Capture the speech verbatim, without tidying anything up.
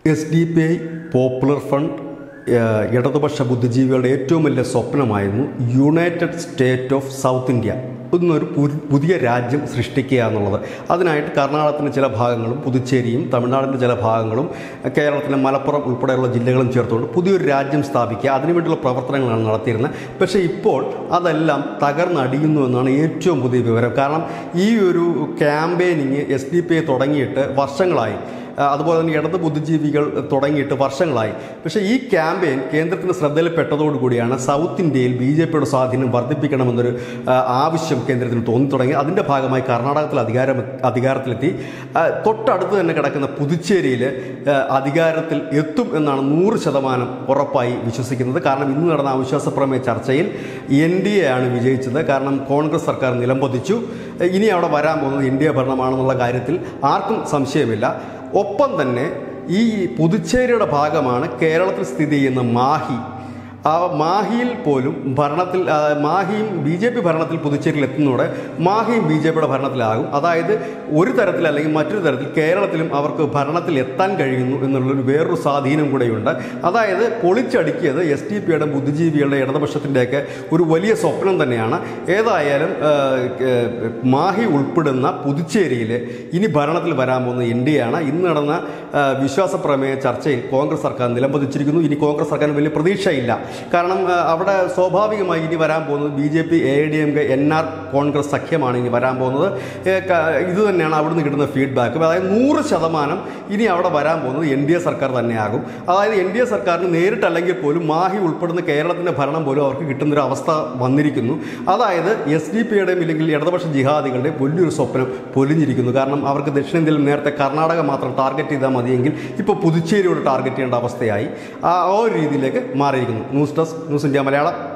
S D P I popular front ഇടതുപക്ഷ ബുദ്ധിജീവികളുടെ ഏറ്റവും വലിയ സ്വപ്നമായിരുന്നു united state of south India എന്നൊരു പുതിയ രാജ്യം സൃഷ്ടിക്കുക എന്നുള്ളത്. അതിനായിട്ട് കർണാടകത്തിൻ്റെ ചില ഭാഗങ്ങളും പുതുച്ചേരിയും തമിഴ്നാടിൻ്റെ ചില ഭാഗങ്ങളും കേരളത്തിലെ മലപ്പുറം ഉൾപ്പെടെയുള്ള ജില്ലകളും ചേർത്തുകൊണ്ട് പുതിയൊരു രാജ്യം സ്ഥാപിക്കുക, അതിനുവേണ്ടിയുള്ള പ്രവർത്തനങ്ങളാണ് നടത്തിയിരുന്നത്. പക്ഷേ ഇപ്പോൾ അതെല്ലാം തകർന്നടിയുന്നു എന്നാണ് ഏറ്റവും പുതിയ വിവരം. കാരണം ഈ ഒരു campaigning S D P I തുടങ്ങിയിട്ട് വർഷങ്ങളായി, അതുപോലെ തന്നെ ഇടത് ബുദ്ധിജീവികൾ തുടങ്ങിയിട്ട് വർഷങ്ങളായി. പക്ഷേ ഈ ക്യാമ്പയിൻ കേന്ദ്രത്തിൻ്റെ ശ്രദ്ധയിൽപ്പെട്ടതോടുകൂടിയാണ് സൗത്ത് ഇന്ത്യയിൽ ബി ജെ പിയുടെ സ്വാധീനം വർദ്ധിപ്പിക്കണമെന്നൊരു ആവശ്യം കേന്ദ്രത്തിന് തോന്നി തുടങ്ങി. അതിൻ്റെ ഭാഗമായി കർണാടകത്തിൽ അധികാരം അധികാരത്തിലെത്തി. തൊട്ടടുത്ത് തന്നെ കിടക്കുന്ന പുതുച്ചേരിയിൽ അധികാരത്തിൽ എത്തും എന്നാണ് നൂറ് ശതമാനം ഉറപ്പായി വിശ്വസിക്കുന്നത്. കാരണം ഇന്ന് നടന്ന അവിശ്വാസ പ്രമേയ ചർച്ചയിൽ എൻ ഡി എ ആണ് വിജയിച്ചത്. കാരണം കോൺഗ്രസ് സർക്കാർ നിലംപതിച്ചു. ഇനി അവിടെ വരാൻ പോകുന്നത് എൻ ഡി എ ഭരണമാണെന്നുള്ള കാര്യത്തിൽ ആർക്കും സംശയമില്ല. ഒപ്പം തന്നെ ഈ പുതുച്ചേരിയുടെ ഭാഗമാണ് കേരളത്തിൽ സ്ഥിതി ചെയ്യുന്ന മാഹി. ആ മാഹിയിൽ പോലും ഭരണത്തിൽ മാഹിയും ബി ജെ പി ഭരണത്തിൽ പുതുച്ചേരിയിൽ എത്തുന്നതോടെ മാഹിയും ബി ജെ പിയുടെ ഭരണത്തിലാകും. അതായത് ഒരു തരത്തിൽ അല്ലെങ്കിൽ മറ്റൊരു തരത്തിൽ കേരളത്തിലും അവർക്ക് ഭരണത്തിൽ എത്താൻ കഴിയുന്നു എന്നുള്ളൊരു വേറൊരു സ്വാധീനം കൂടെയുണ്ട്. അതായത് പൊളിച്ചടുക്കിയത് എസ് ഡി പിയുടെ ബുദ്ധിജീവികളുടെ ഇടതുപക്ഷത്തിൻ്റെയൊക്കെ ഒരു വലിയ സ്വപ്നം തന്നെയാണ്. ഏതായാലും മാഹി ഉൾപ്പെടുന്ന പുതുച്ചേരിയിൽ ഇനി ഭരണത്തിൽ വരാൻ പോകുന്ന എൻ ഡി എ ആണ്. ഇന്ന് നടന്ന വിശ്വാസ പ്രമേയ ചർച്ചയിൽ കോൺഗ്രസ് സർക്കാർ നിലംപതിച്ചിരിക്കുന്നു. ഇനി കോൺഗ്രസ് സർക്കാരിന് വലിയ പ്രതീക്ഷയില്ല. കാരണം അവിടെ സ്വാഭാവികമായി ഇനി വരാൻ പോകുന്നത് B J P A D M K N R Congress സഖ്യമാണ് ഇനി വരാൻ പോകുന്നത്. ഇത് തന്നെയാണ് അവിടുന്ന് കിട്ടുന്ന ഫീഡ്ബാക്ക്. അതായത് നൂറ് ശതമാനം ഇനി അവിടെ വരാൻ പോകുന്നത് എൻ ഡി എ സർക്കാർ തന്നെയാകും. അതായത് എൻ ഡി എ സർക്കാരിന് നേരിട്ടല്ലെങ്കിൽ പോലും മാഹി ഉൾപ്പെടുന്ന കേരളത്തിൻ്റെ ഭരണം പോലും അവർക്ക് കിട്ടുന്നൊരു അവസ്ഥ വന്നിരിക്കുന്നു. അതായത് എസ് ഡി പിയുടെയും ഇല്ലെങ്കിൽ ഇടതുപക്ഷ ജിഹാദികളുടെയും വലിയൊരു സ്വപ്നം പൊലിഞ്ഞിരിക്കുന്നു. കാരണം അവർക്ക് ദക്ഷിണേന്ത്യയിൽ നേരത്തെ കർണാടക മാത്രം ടാർഗറ്റ് ചെയ്താൽ മതിയെങ്കിൽ ഇപ്പോൾ പുതുച്ചേരിയോട് ടാർഗറ്റ് ചെയ്യേണ്ട അവസ്ഥയായി. ആ ഒരു രീതിയിലേക്ക് മാറിയിരിക്കുന്നു. News desk news India Malayalam.